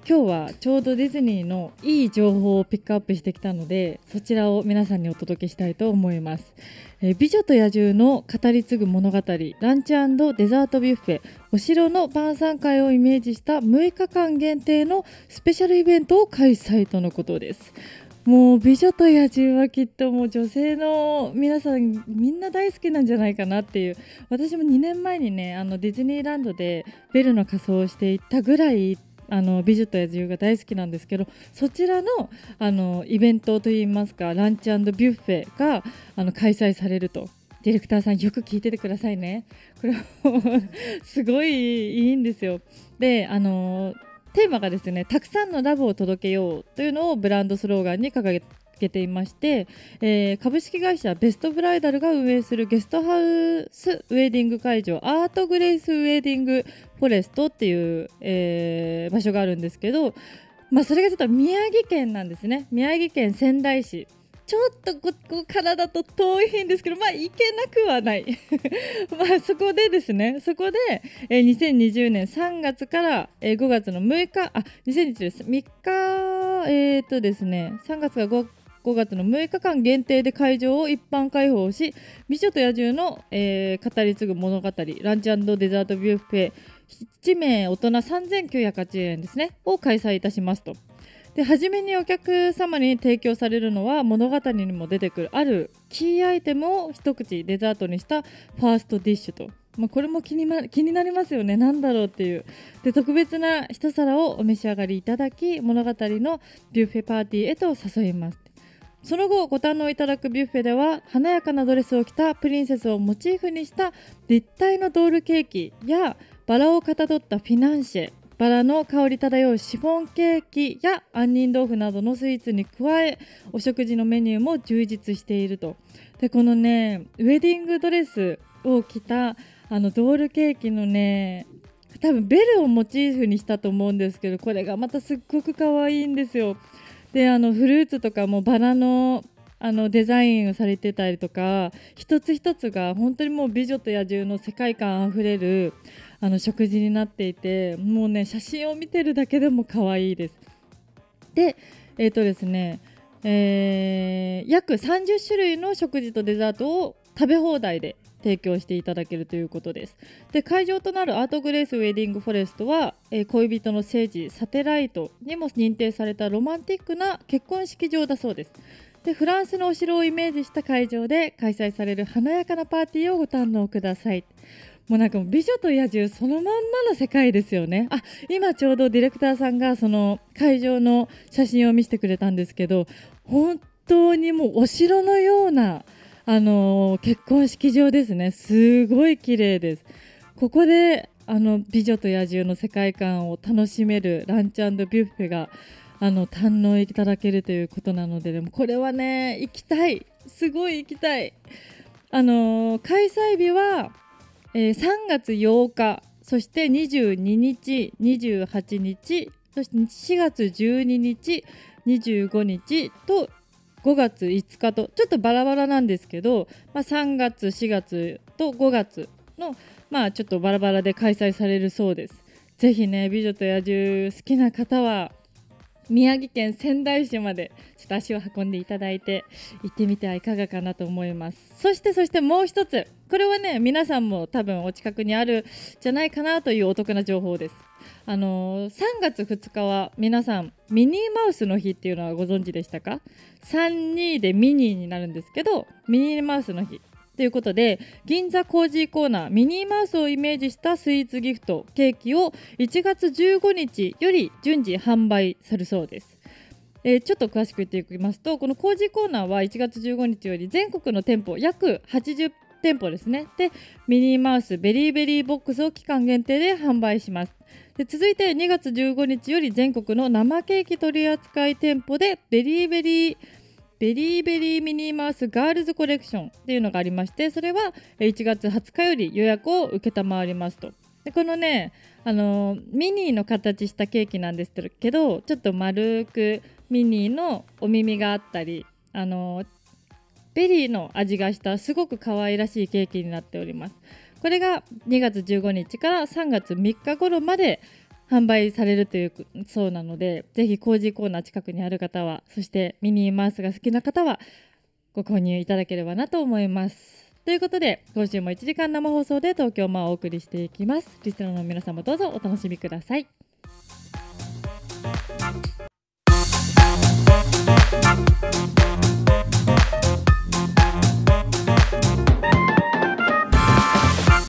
今日はちょうどディズニーのいい情報をピックアップしてきたので、そちらを皆さんにお届けしたいと思います。美女と野獣の語り継ぐ物語、ランチ&デザートビュッフェ、お城の晩餐会をイメージした6日間限定のスペシャルイベントを開催とのことです。もう美女と野獣はきっともう女性の皆さんみんな大好きなんじゃないかなっていう。私も2年前にね、ディズニーランドでベルの仮装をしていたぐらい美女と野獣が大好きなんですけど、そちらのイベントといいますか、ランチ&ビュッフェが開催されると。ディレクターさんよく聞いててくださいね。これすごいいいんですよ。でテーマがですね、たくさんのラブを届けようというのをブランドスローガンに掲げていまして、株式会社ベストブライダルが運営するゲストハウスウェディング会場、アートグレイスウェディングフォレストっていう、場所があるんですけど、それがちょっと宮城県なんですね。宮城県仙台市、ちょっとここからだと遠いんですけど、行けなくはないそこでですね、2020年3月から、5月の6日、2020年3日、ですね、3月が5月の6日間限定で会場を一般開放し、美女と野獣の、語り継ぐ物語、ランチ&デザートビュッフェ7名大人3980円ですねを開催いたしますと。で、初めにお客様に提供されるのは物語にも出てくるあるキーアイテムを一口デザートにしたファーストディッシュと、これも気になりますよね。なんだろうっていう。で、特別な一皿をお召し上がりいただき、物語のビュッフェパーティーへと誘います。その後ご堪能いただくビュッフェでは、華やかなドレスを着たプリンセスをモチーフにした立体のドールケーキやバラをかたどったフィナンシェ、バラの香り漂うシフォンケーキや杏仁豆腐などのスイーツに加え、お食事のメニューも充実していると。で、このね、ウェディングドレスを着たドールケーキのね、多分ベルをモチーフにしたと思うんですけど、これがまたすっごく可愛いんですよ。で、フルーツとかもバラのデザインをされてたりとか、一つ一つが本当にもう美女と野獣の世界観あふれる食事になっていて、もうね、写真を見てるだけでも可愛いです。で、ですね、約30種類の食事とデザートを食べ放題で提供していただけるということです。で、会場となるアートグレースウェディングフォレストは、恋人の聖地サテライトにも認定されたロマンティックな結婚式場だそうです。で、フランスのお城をイメージした会場で開催される華やかなパーティーをご堪能ください。もうなんか美女と野獣そのまんまの世界ですよね。今ちょうどディレクターさんがその会場の写真を見せてくれたんですけど、本当にもうお城のような結婚式場ですね。すごい綺麗です。ここで美女と野獣の世界観を楽しめるランチ&ビュッフェが堪能いただけるということなので、でもこれはね、行きたい、すごい行きたい。開催日は、3月8日、そして22日、28日、そして4月12日、25日と5月5日とちょっとバラバラなんですけど、3月4月と5月のちょっとバラバラで開催されるそうです。ぜひね、美女と野獣好きな方は宮城県仙台市までちょっと足を運んでいただいて行ってみてはいかがかなと思います。そしてもう一つ、これはね、皆さんも多分お近くにあるじゃないかなというお得な情報です。3月2日は皆さんミニーマウスの日っていうのはご存知でしたか？32でミニーになるんですけど、ミニーマウスの日ということで、銀座コージーコーナーミニーマウスをイメージしたスイーツギフトケーキを1月15日より順次販売されるそうです。ちょっと詳しく言っていきますと、このコージーコーナーは1月15日より全国の店舗約80店舗ですね。で、ミニーマウスベリーベリーボックスを期間限定で販売します。で、続いて2月15日より全国の生ケーキ取扱店舗でベリーベリーミニーマウスガールズコレクションっていうのがありまして、それは1月20日より予約を承りますと。で、このね、ミニーの形したケーキなんですけど、ちょっと丸くミニーのお耳があったり、ベリーの味がしたすごく可愛らしいケーキになっております。これが2月15日から3月3日頃まで販売されるというそうなので、ぜひコージーコーナー近くにある方は、そしてミニーマウスが好きな方はご購入いただければなと思います。ということで、今週も1時間生放送で東京マンをお送りしていきます。リスナーの皆さんもどうぞお楽しみください。